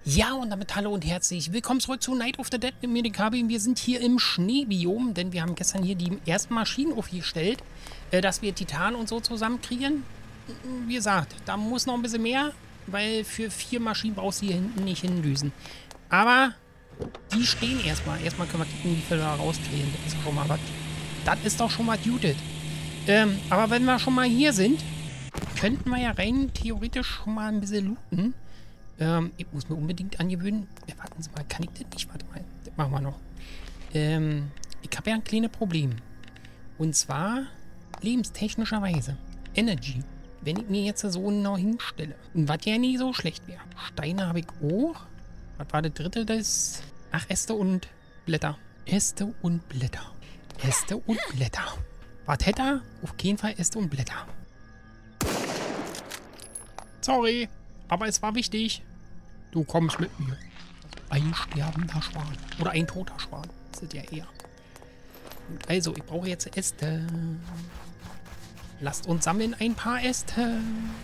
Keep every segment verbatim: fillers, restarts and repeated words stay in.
Ja, und damit hallo und herzlich willkommen zurück zu Night of the Dead mit mir, den Kabi. Wir sind hier im Schneebiom, denn wir haben gestern hier die ersten Maschinen aufgestellt, äh, dass wir Titan und so zusammenkriegen. Wie gesagt, da muss noch ein bisschen mehr, weil für vier Maschinen brauchst du hier hinten nicht hindüsen. Aber die stehen erstmal. Erstmal können wir gucken, wie viel wir da rauskriegen. Das ist schon mal was. Das ist doch schon mal Judith. Ähm, aber wenn wir schon mal hier sind, könnten wir ja rein theoretisch schon mal ein bisschen looten. Ähm, ich muss mir unbedingt angewöhnen. Ja, warten Sie mal, kann ich das nicht? Warte mal, das machen wir noch. Ähm, ich habe ja ein kleines Problem. Und zwar lebenstechnischerweise. Energy. Wenn ich mir jetzt so noch hinstelle. Und was ja nie so schlecht wäre. Steine habe ich auch. Was war das dritte? Das. Ach, Äste und Blätter. Äste und Blätter. Äste und Blätter. Was hätte er? Auf jeden Fall Äste und Blätter. Sorry. Aber es war wichtig. Du kommst mit mir. Ein sterbender Schwan. Oder ein toter Schwan. Das ist ja eher. Gut, also, ich brauche jetzt Äste. Lasst uns sammeln ein paar Äste.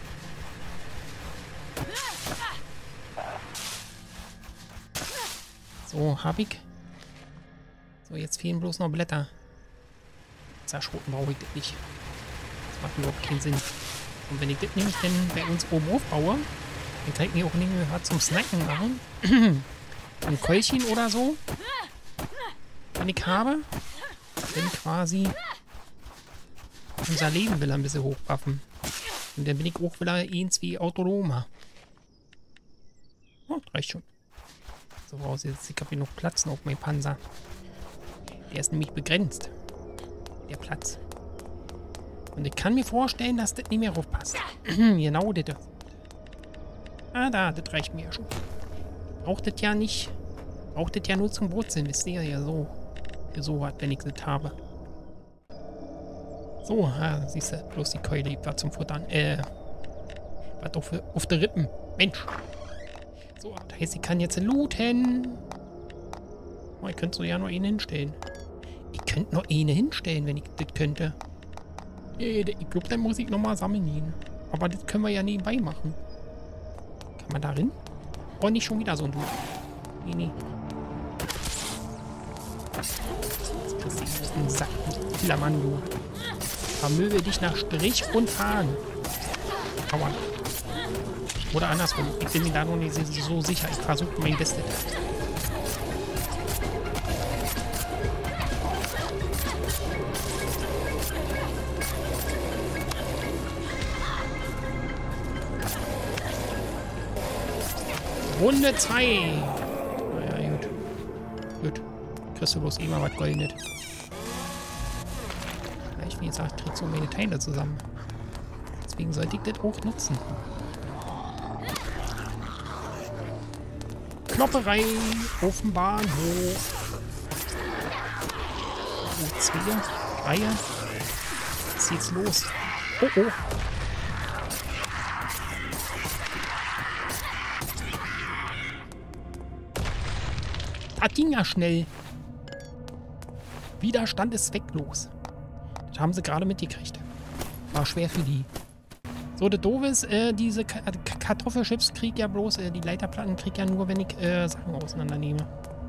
So, hab ich. So, jetzt fehlen bloß noch Blätter. Zerschroten brauche ich das nicht. Das macht überhaupt keinen Sinn. Und wenn ich das nämlich dann bei uns oben aufbaue, dann kann ich mir auch nicht mehr zum Snacken machen. Ein Keulchen oder so. Wenn ich habe. Dann quasi unser Leben will ein bisschen hochwaffen. Und dann bin ich auch wieder eins wie autonomer. Oh, das reicht schon. So raus jetzt. Ich habe hier noch Platz auf meinem Panzer. Der ist nämlich begrenzt. Der Platz. Und ich kann mir vorstellen, dass das nicht mehr raufpasst. Genau das. Ah, da, das reicht mir ja schon. Braucht das ja nicht. Braucht das ja nur zum Brutzeln. Wisst ihr ja so. Für so was, wenn ich das habe. So, ah, siehst du, bloß die Keule war zum Futtern. Äh, was auf, auf der Rippen. Mensch. So, das heißt, ich kann jetzt looten. Oh, ich könnte so ja nur eine hinstellen. Ich könnte noch eine hinstellen, wenn ich das könnte. Ich glaube, dann muss ich nochmal sammeln gehen. Aber das können wir ja nebenbei machen. Kann man da rein? Oh, nicht schon wieder so ein Dude. Nee, nee. Jetzt kriegst du aus dem Sack. Killermann, du. Vermöge dich nach Strich und Faden. Aua. Oder andersrum. Ich bin mir da noch nicht so sicher. Ich versuche mein Bestes. Runde zwei. Naja, gut. Gut. Kriegst du bloß immer was Goldenes. Ich wie gesagt, kriegst du meine Teile zusammen. Deswegen sollte ich das auch nutzen. Klopperei auf dem Bahnhof. Oh, zwei, drei. Jetzt geht's los. Oh, oh. Das ging ja schnell. Widerstand ist zwecklos. Das haben sie gerade mitgekriegt. War schwer für die. So, das Doofe ist, äh, diese Ka Kartoffelchips krieg ja bloß, äh, die Leiterplatten krieg ja nur, wenn ich äh, Sachen auseinandernehme.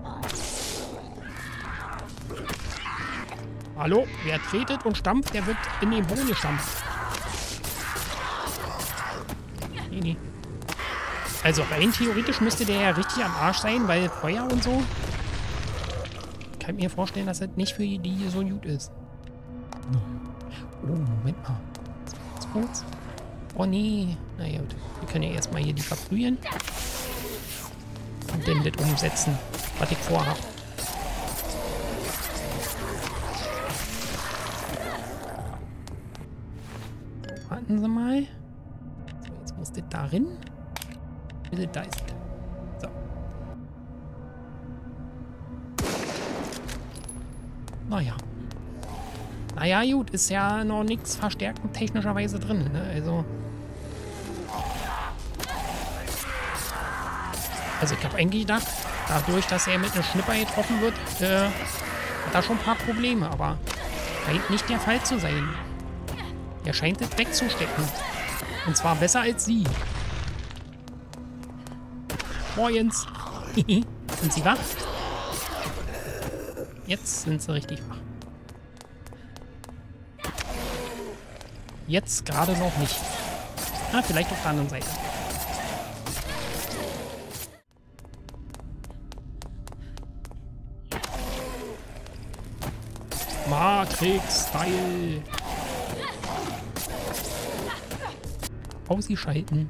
Hallo? Wer tretet und stampft, der wird in den Boden gestampft. Nee, nee. Also rein theoretisch müsste der ja richtig am Arsch sein, weil Feuer und so. Ich kann mir vorstellen, dass das nicht für die so gut ist. Oh, Moment mal. Ganz kurz. Oh nee. Na gut. Wir können ja erstmal hier die verbrühen. Und dann das umsetzen, was ich vorhabe. So, warten Sie mal. So, jetzt muss das da rein. Da ist es. So. Naja. Naja, gut, ist ja noch nichts verstärkend technischerweise drin, ne? Also. Also, ich habe eigentlich gedacht, dadurch, dass er mit einem Schnipper getroffen wird, äh, hat er schon ein paar Probleme, aber scheint nicht der Fall zu sein. Er scheint es wegzustecken. Und zwar besser als sie. Morgens. Sind sie wach? Jetzt sind sie richtig wach. Jetzt gerade noch nicht. Ah, vielleicht auf der anderen Seite. Matrix-Style. Ausschalten.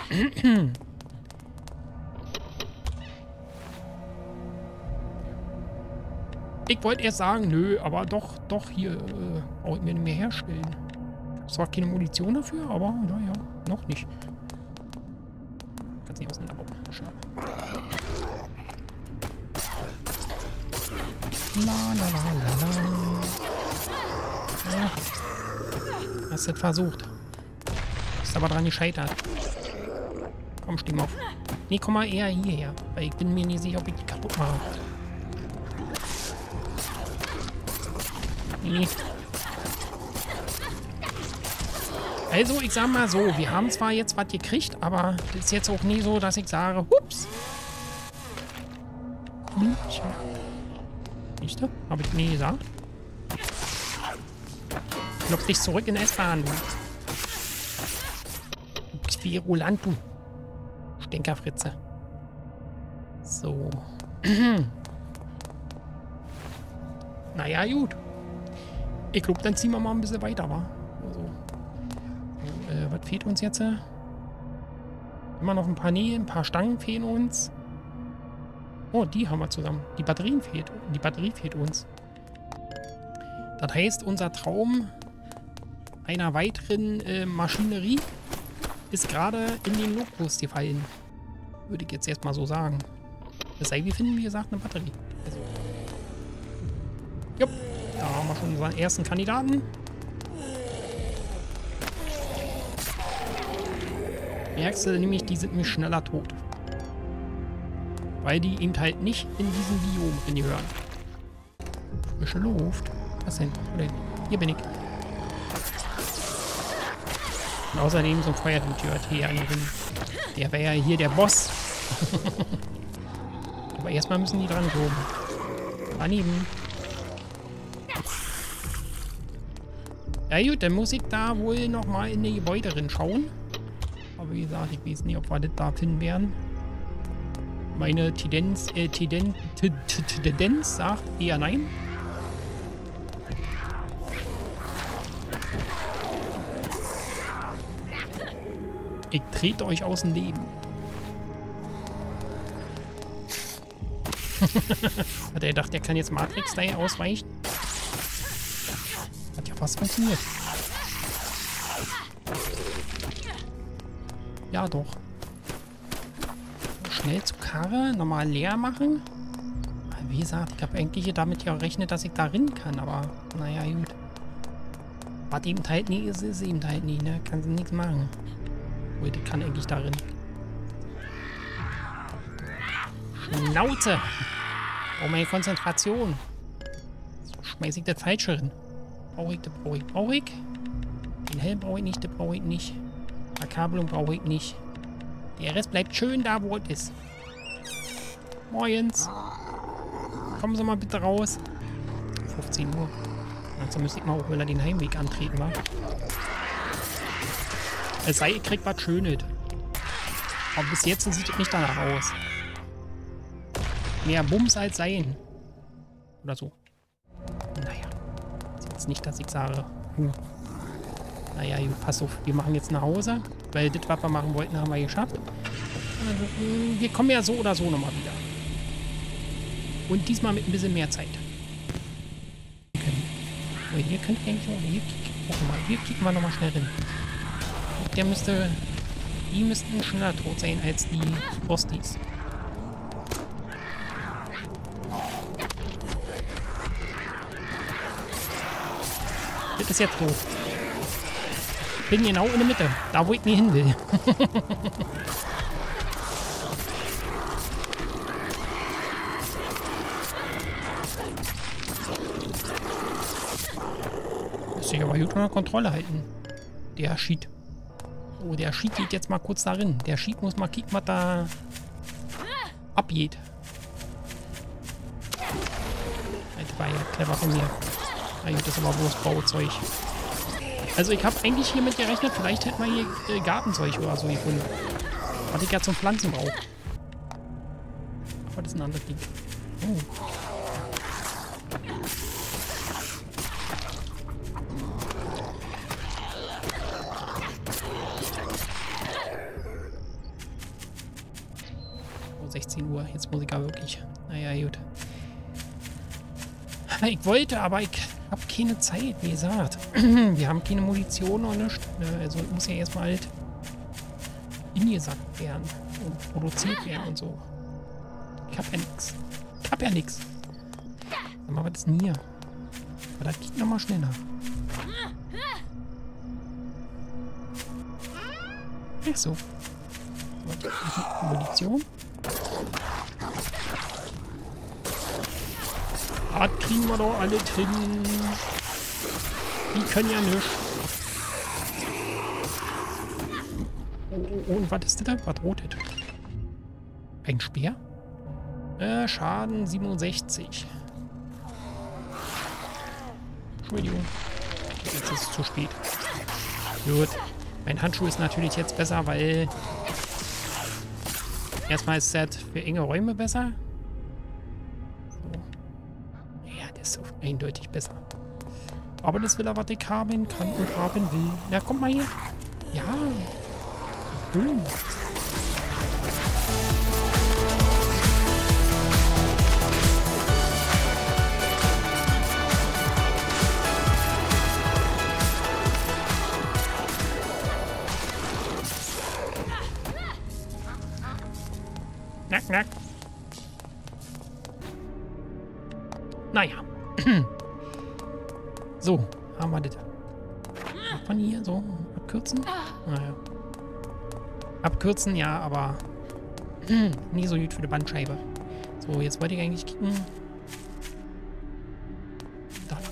Ich wollte erst sagen, nö, aber doch, doch, hier äh, brauche ich mir nicht mehr herstellen. Zwar keine Munition dafür, aber naja, noch nicht. Kannst nicht auseinanderbauen. Schade. La la la la la. Ja. Hast du das versucht? Ist aber dran gescheitert. Komm, steh mal auf. Nee, komm mal eher hierher. Weil ich bin mir nicht sicher, ob ich die kaputt mache. Nee. Also, ich sag mal so, wir haben zwar jetzt was gekriegt, aber das ist jetzt auch nie so, dass ich sage, hups. Hm, nicht da? Hab ich nie gesagt. Klopf dich zurück in S-Bahn, du. Du bist virulant, du. Stinkerfritze. So. Naja, gut. Ich glaube, dann ziehen wir mal ein bisschen weiter, wa? Also. So, äh, was fehlt uns jetzt? Immer noch ein paar Nähe, ein paar Stangen fehlen uns. Oh, die haben wir zusammen. Die Batterien fehlt. Die Batterie fehlt uns. Das heißt, unser Traum einer weiteren äh, Maschinerie ist gerade in den Lokus gefallen. Würde ich jetzt erstmal so sagen. Es sei, wir finden, wie gesagt, eine Batterie. Also. Jupp, da haben wir schon unseren ersten Kandidaten. Merkst du nämlich, die sind nämlich schneller tot. Weil die eben halt nicht in diesem Biom gehören. Frische Luft. Was denn? Hier bin ich. Und außerdem so ein Feuertür hier angeben. Der wäre ja hier der Boss. Aber erstmal müssen die dran kommen. Daneben. Ja gut, dann muss ich da wohl nochmal in die Gebäude drin schauen. Aber wie gesagt, ich weiß nicht, ob wir das da finden werden. Meine Tendenz, äh, Tendenz, Tendenz sagt eher nein. Ich trete euch aus dem Leben. Hat er gedacht, der kann jetzt Matrix-Style ausweichen? Hat ja fast funktioniert. Ja, doch. Schnell zur Karre, nochmal leer machen. Wie gesagt, ich habe eigentlich damit ja gerechnet, dass ich da rein kann, aber naja, gut. Was eben halt nie ist, ist eben halt nie, ne? Kannst du nichts machen. Gut, ich kann eigentlich darin. Schnauze! Oh, meine Konzentration. So schmeiß ich das Falsche rein. Brauche ich, das brauche ich, brauche ich. Den Helm brauche ich nicht, das brauche ich nicht. Verkabelung brauche ich nicht. Der Rest bleibt schön da, wo es ist. Morgens. Kommen Sie mal bitte raus. fünfzehn Uhr. Also müsste ich mal auch, wenn er den Heimweg antreten war. Es sei, ich krieg was Schönes. Aber bis jetzt sieht es nicht danach aus. Mehr Bums als Sein. Oder so. Naja. Das ist jetzt nicht, dass ich sage. Huh. Naja, pass auf. Wir machen jetzt nach Hause. Weil das, was wir machen wollten, haben wir geschafft. Wir kommen ja so oder so nochmal wieder. Und diesmal mit ein bisschen mehr Zeit. Oh, hier könnte ich eigentlich auch. Hier kicken, mal. Hier kicken wir nochmal schnell rein. Der müsste. Die müssten schneller tot sein als die Bosties. Das ist jetzt doof. Ich bin genau in der Mitte. Da, wo ich nie hin will. Muss ich aber gut unter Kontrolle halten. Der Sheet. Oh, der Sheet geht jetzt mal kurz darin. Der Sheet muss mal kicken, was da ab geht. Das war ja clever von mir. Na gut, das ist aber bloß Bauzeug. Also ich habe eigentlich hiermit gerechnet, vielleicht hätten wir hier äh, Gartenzeug oder so gefunden. Was ich ja zum Pflanzen brauche. Aber das ist ein anderes Ding. Oh. Oh, sechzehn Uhr. Jetzt muss ich aber wirklich. Naja, gut. Ich wollte, aber ich habe keine Zeit, wie gesagt. Wir haben keine Munition und nichts. Also muss ja erstmal halt ingesackt werden und produziert werden und so. Ich hab ja nix. Ich hab ja nix. Sag mal, was ist denn hier? Aber das geht nochmal schneller. Ach so. Munition. Das kriegen wir doch alle hin. Die können ja nichts. Oh, und was ist das da? Was rotet? Ein Speer? Äh, Schaden siebenundsechzig. Entschuldigung. Jetzt ist es zu spät. Gut. Mein Handschuh ist natürlich jetzt besser, weil erstmal ist das für enge Räume besser. So. Ja, das ist eindeutig besser. Aber das will er, was ich haben kann und haben will. Na, komm mal hier. Ja. Hm. Knack, knack. Naja. So, haben wir das. Macht man hier so abkürzen? Naja. Abkürzen, ja, aber nie so gut für die Bandscheibe. So, jetzt wollte ich eigentlich kicken. Da lang.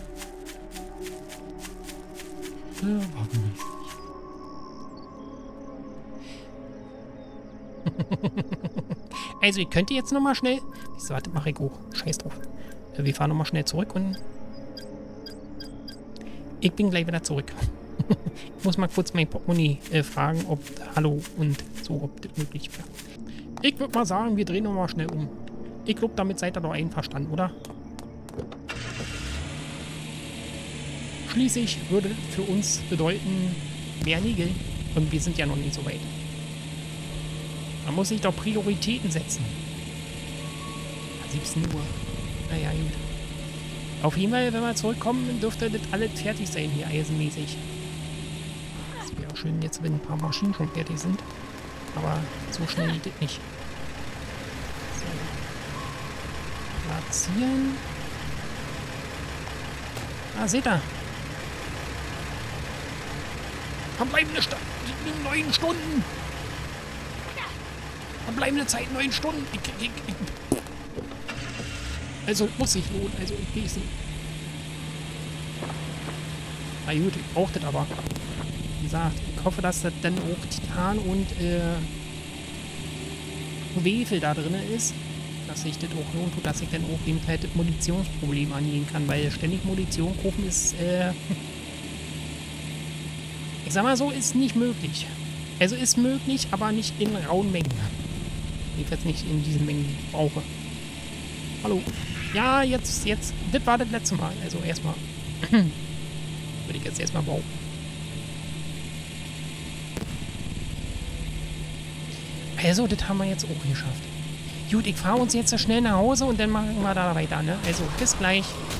Ja, warum nicht? Also, ich könnte jetzt nochmal schnell... So, warte, mache ich auch. Scheiß drauf. Wir fahren nochmal schnell zurück und... Ich bin gleich wieder zurück. Ich muss mal kurz mein Portemonnaie äh, fragen, ob... Hallo und so, ob das möglich wäre. Ich würde mal sagen, wir drehen nochmal schnell um. Ich glaube, damit seid ihr doch einverstanden, oder? Schließlich würde für uns bedeuten, mehr Nägel. Und wir sind ja noch nicht so weit. Man muss sich doch Prioritäten setzen. siebzehn Uhr. Naja, gut. Auf jeden Fall, wenn wir zurückkommen, dürfte das alles fertig sein hier, eisenmäßig. Das wäre auch schön jetzt, wenn ein paar Maschinen schon fertig sind. Aber so schnell geht das nicht. So. Platzieren. Ah, seht ihr? Verbleibende Sta neun Stunden. Verbleibende Zeit neun Stunden. Ich, ich, ich. Also muss sich lohnen. Also ich weiß nicht. Na gut, ich brauche das aber. Wie gesagt, ich hoffe, dass das dann auch Titan und äh, Schwefel da drin ist. Dass sich das auch lohnt, dass ich dann auch eben halt das Munitionsproblem angehen kann. Weil ständig Munition kaufen ist, äh, ich sag mal so, ist nicht möglich. Also ist möglich, aber nicht in rauen Mengen. Jedenfalls nicht in diesen Mengen, die ich brauche. Hallo. Ja, jetzt, jetzt, das war das letzte Mal. Also erstmal. Würde ich jetzt erstmal bauen. Also, das haben wir jetzt auch geschafft. Gut, ich fahre uns jetzt so schnell nach Hause und dann machen wir da weiter, ne? Also, bis gleich.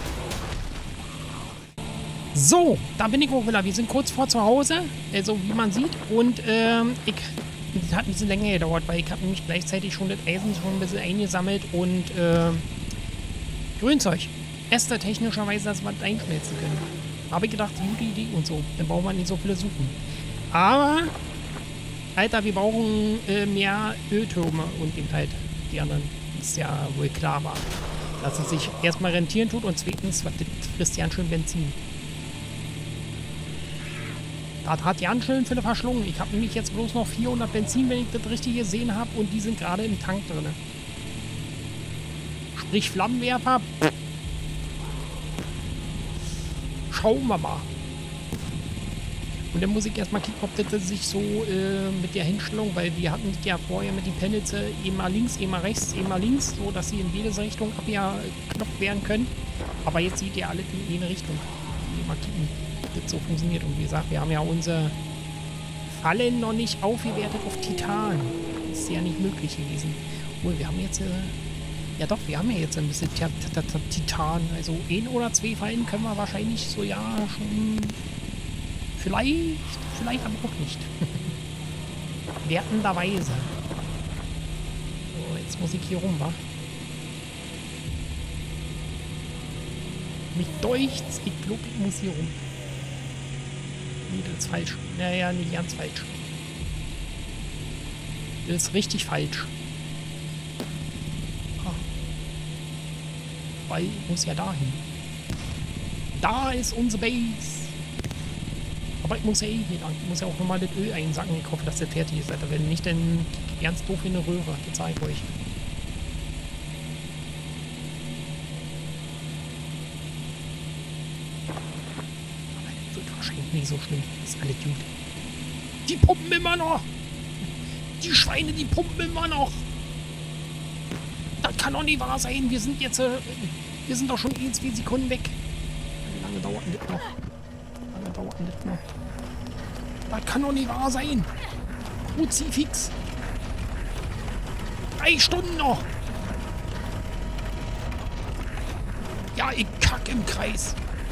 So, da bin ich auch wieder. Wir sind kurz vor zu Hause, also wie man sieht. Und ähm, ich, das hat ein bisschen länger gedauert, weil ich habe nämlich gleichzeitig schon das Eisen schon ein bisschen eingesammelt und äh, Grünzeug. Äste technischerweise, dass wir das einschmelzen können. Habe ich gedacht, gute Idee und so. Dann brauchen wir nicht so viele suchen. Aber, Alter, wir brauchen äh, mehr Öltürme und eben halt die anderen. Ist ja wohl klar war. Dass es sich erstmal rentieren tut und zweitens, was das frisst ja schön Benzin. Das hat ganz schön viele verschlungen. Ich habe nämlich jetzt bloß noch vierhundert Benzin, wenn ich das richtig gesehen habe. Und die sind gerade im Tank drin. Sprich Flammenwerfer. Schauen wir mal. Und dann muss ich erstmal gucken, ob das sich so äh, mit der Hinstellung, weil wir hatten ja vorher mit den Panels äh, eben mal links, eben mal rechts, eben mal links, so dass sie in jede Richtung abgeknopft werden können. Aber jetzt sieht ihr alle in jede Richtung. Mal gucken, ob das so funktioniert. Und wie gesagt, wir haben ja unsere Fallen noch nicht aufgewertet auf Titan. Das ist ja nicht möglich gewesen. Obwohl, wir haben jetzt... Äh, ja doch, wir haben ja jetzt ein bisschen Titan. Also ein oder zwei Fallen können wir wahrscheinlich so, ja, schon... Vielleicht, vielleicht aber auch nicht. Wertenderweise. So, jetzt muss ich hier rum, wa? Mich deucht's. Ich glaube, ich muss hier rum. Nee, das ist falsch. Naja, nicht ganz falsch. Das ist richtig falsch. Ah. Weil ich muss ja dahin. Da ist unsere Base. Aber ich muss ja eh hier lang. Ich muss ja auch nochmal das Öl einsacken. Ich hoffe, dass das fertig ist. Alter. Wenn nicht, dann ganz doof in eine Röhre. Das zeige ich euch. Aber das wird wahrscheinlich nicht so schlimm. Das ist alles gut. Die pumpen immer noch! Die Schweine, die pumpen immer noch! Das kann doch nicht wahr sein. Wir sind jetzt... Äh, wir sind doch schon eh zwei Sekunden weg. Wie lange dauert denn das noch? Dauert nicht mehr. Das kann doch nicht wahr sein. Kruzifix. Drei Stunden noch. Ja, ich kack im Kreis.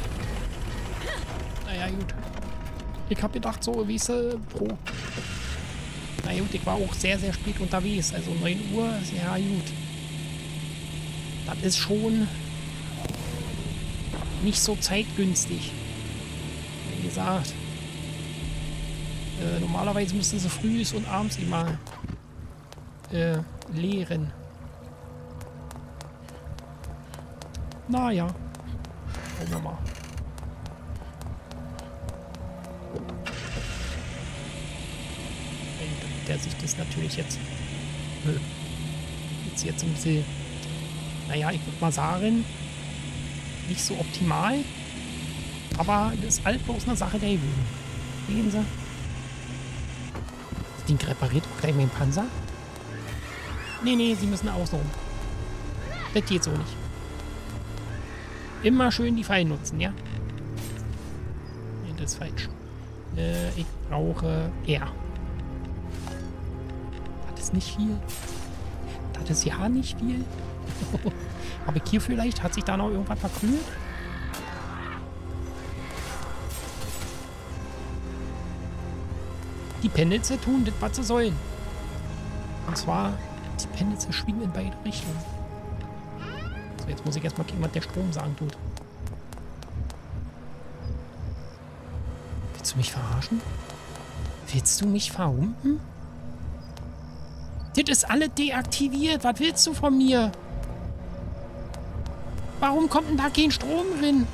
Naja, gut. Ich hab gedacht, so, wie es äh, pro. Na gut, ich war auch sehr, sehr spät unterwegs. Also neun Uhr, ja gut. Das ist schon nicht so zeitgünstig. Wie gesagt, äh, normalerweise müssten sie frühs und abends immer äh, leeren. Naja, schauen wir mal. Der sich das natürlich jetzt äh, jetzt, jetzt ein bisschen, naja, ich würde mal sagen, nicht so optimal. Aber das ist halt bloß eine Sache der Übung. Sehen Sie? Das Ding repariert auch gleich mit dem Panzer. Nee, nee, Sie müssen außen rum. Das geht so nicht. Immer schön die Fallen nutzen, ja? Nee, das ist falsch. Äh, ich brauche R. Das ist nicht viel. Das ist ja nicht viel. Aber hier vielleicht hat sich da noch irgendwas verkrümelt. Die Panels tun das, was sie sollen. Und zwar, die Panels schwingen in beide Richtungen. So, jetzt muss ich erstmal gucken, was der Strom sagen tut. Willst du mich verarschen? Willst du mich verhumpen? Das ist alles deaktiviert. Was willst du von mir? Warum kommt denn da kein Strom drin?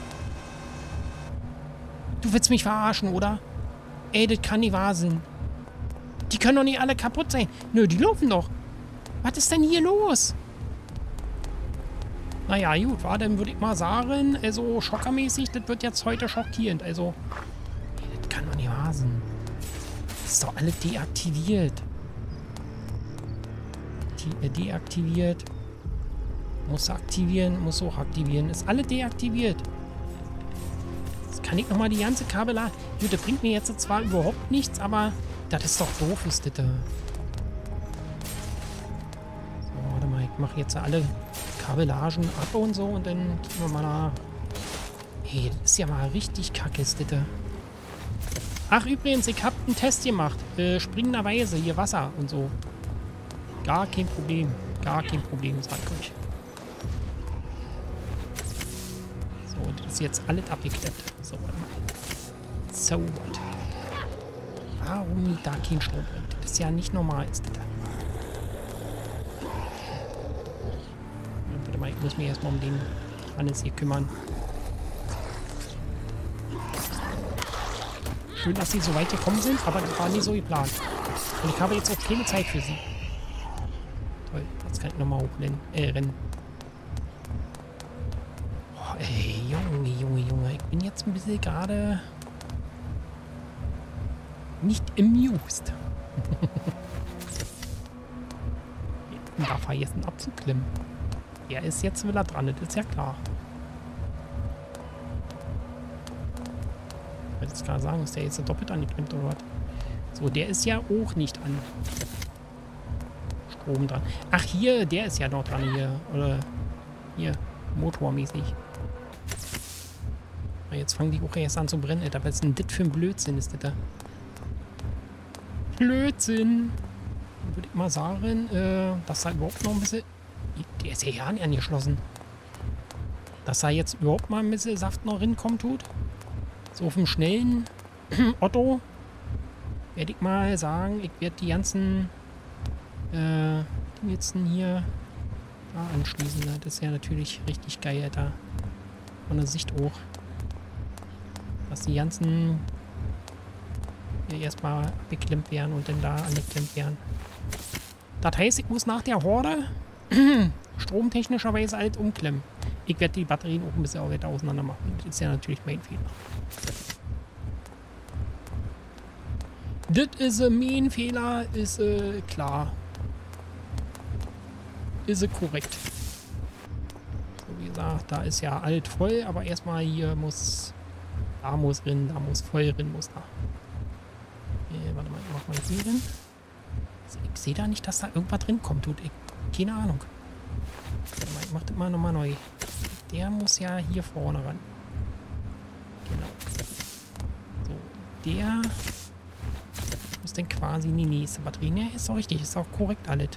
Du willst mich verarschen, oder? Ey, das kann nicht wahr sein. Die können doch nicht alle kaputt sein. Nö, die laufen doch. Was ist denn hier los? Naja, gut, war, dann würde ich mal sagen, also schockermäßig, das wird jetzt heute schockierend. Also, das kann doch nicht wahr sein. Das ist doch alles deaktiviert. De äh, deaktiviert. Muss aktivieren, muss auch aktivieren. Ist alle deaktiviert. Jetzt kann ich nochmal die ganze Kabellage... Gut, das bringt mir jetzt zwar überhaupt nichts, aber das ist doch doof, ist das. So, warte mal, ich mache jetzt alle Kabellagen ab und so und dann gehen wir mal nach. Hey, das ist ja mal richtig kacke, ist das. Ach, übrigens, ich habe einen Test gemacht. Äh, springenderweise, hier Wasser und so. Gar kein Problem. Gar kein Problem, sag ich euch. So, das ist jetzt alles abgeklemmt. So, warte mal. So what? Warum da kein Strom bringt? Das ist ja nicht normal, ist das. Warte mal, ich muss mich erstmal um den Hannes hier kümmern. Schön, dass sie so weit gekommen sind, aber das war nie so geplant. Und ich habe jetzt auch keine Zeit für sie. Toll, jetzt kann ich nochmal hochrennen. Äh, rennen. Ey, Junge, Junge, Junge. Ich bin jetzt ein bisschen gerade nicht amused. Jetzt darf er jetzt abzuklemmen. Er ist jetzt wieder dran, das ist ja klar. Ich wollte jetzt gerade sagen, ist der jetzt doppelt angeklemmt oder was? So, der ist ja auch nicht an Strom dran. Ach, hier, der ist ja noch dran hier. Oder hier, motormäßig. Jetzt fangen die auch erst an zu brennen, Alter. Was ist denn das für ein Blödsinn ist das da? Blödsinn! Würde ich mal sagen, äh, dass da überhaupt noch ein bisschen... Der ist ja ja nicht angeschlossen. Dass da jetzt überhaupt mal ein bisschen Saft noch rinkommen tut. So auf dem schnellen Otto werde ich mal sagen, ich werde die ganzen äh, Dingetzen hier da anschließen. Das ist ja natürlich richtig geil, Alter. Von der Sicht hoch. Dass die ganzen hier erstmal beklemmt werden und dann da angeklemmt werden. Das heißt, ich muss nach der Horde stromtechnischerweise alles umklemmen. Ich werde die Batterien auch ein bisschen weiter auseinander machen. Das ist ja natürlich mein Fehler. Das ist ein mein Fehler, ist äh, klar. Ist äh, korrekt. So wie gesagt, da ist ja alt voll, aber erstmal hier muss... Da muss drin, da muss voll drin, muss da. Äh, warte mal, ich mach mal hier drin. Ich sehe da nicht, dass da irgendwas drin kommt. Tut ich, keine Ahnung. Warte mal, ich mach das mal nochmal neu. Der muss ja hier vorne ran. Genau. So, der muss dann quasi in die nächste Batterie. Ne, ist doch richtig, ist auch korrekt alles.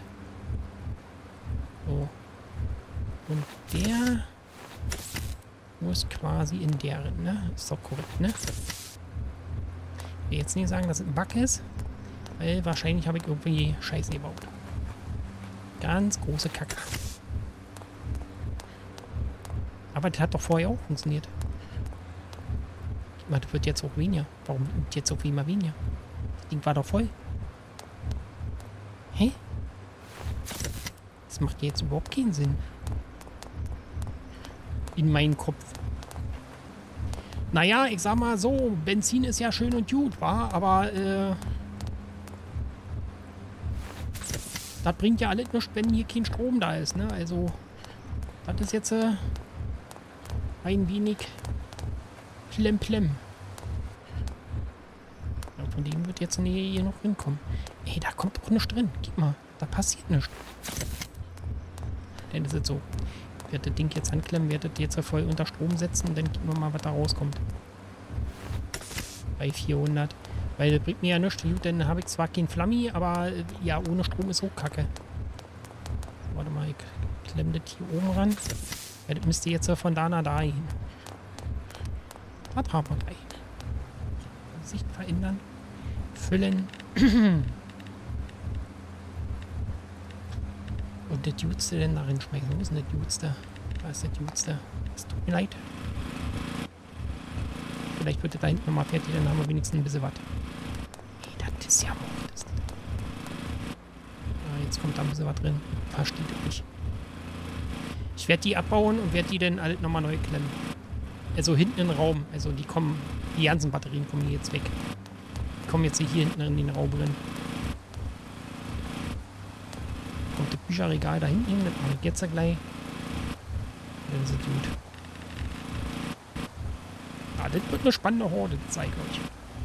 So. Und der muss quasi in der, ne? Ist doch korrekt, ne? Ich will jetzt nicht sagen, dass es ein Bug ist, weil wahrscheinlich habe ich irgendwie Scheiße gebaut. Ganz große Kacke. Aber das hat doch vorher auch funktioniert. Ich meine, das wird jetzt auch weniger. Warum wird jetzt auch immer weniger? Das Ding war doch voll. Hä? Das macht jetzt überhaupt keinen Sinn. In meinen Kopf. Naja, ich sag mal so, Benzin ist ja schön und gut, war, aber äh, das bringt ja alles nichts, wenn hier kein Strom da ist, ne? Also, das ist jetzt äh, ein wenig Plem-Plem. Ja, von dem wird jetzt hier noch hinkommen. Ey, da kommt doch nichts drin. Gib mal, da passiert nichts. Denn es ist so. Ich werde das Ding jetzt anklemmen, werde das jetzt voll unter Strom setzen und dann gucken wir mal, was da rauskommt. Bei vierhundert. Weil das bringt mir ja nichts. Gut, dann habe ich zwar kein Flammi, aber äh, ja, ohne Strom ist auch kacke. Warte mal, ich klemme das hier oben ran. Ja, das müsste jetzt von da nach da hin. Was haben wir gleich? Sicht verändern. Füllen. Und das Jutste denn darin schmeißen. Wo ist denn das Jutste? Da ist das Jutste. Es tut mir leid. Vielleicht wird das da hinten nochmal fertig, dann haben wir wenigstens ein bisschen was. Ey, das ist ja Mord. Das ah, jetzt kommt da ein bisschen was drin. Versteht das nicht. Ich werde die abbauen und werde die dann alle nochmal neu klemmen. Also hinten in den Raum. Also die kommen, die ganzen Batterien kommen hier jetzt weg. Die kommen jetzt hier hinten in den Raum drin. Kommt das Bücherregal da hinten hin, das mache ich jetzt ja gleich. Dann ist es gut. Ah, das wird eine spannende Horde, das zeige ich euch.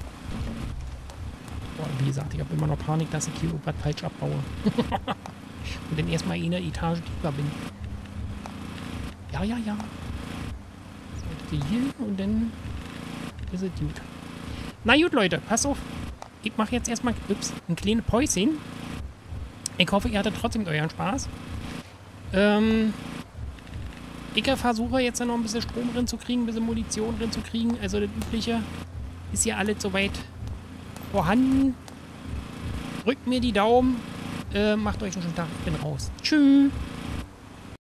Boah, wie gesagt, ich habe immer noch Panik, dass ich hier irgendwas falsch abbaue. Und dann erstmal in der Etage tiefer bin. Ja, ja, ja. So, hier und dann ist es gut. Na gut, Leute, pass auf. Ich mache jetzt erstmal ups, ein kleines Päuschen. Ich hoffe, ihr hattet trotzdem euren Spaß. Ähm, ich versuche jetzt noch ein bisschen Strom drin zu kriegen, ein bisschen Munition drin zu kriegen. Also das Übliche ist ja alles soweit vorhanden. Drückt mir die Daumen. Äh, macht euch einen schönen Tag. Ich bin raus. Tschüss.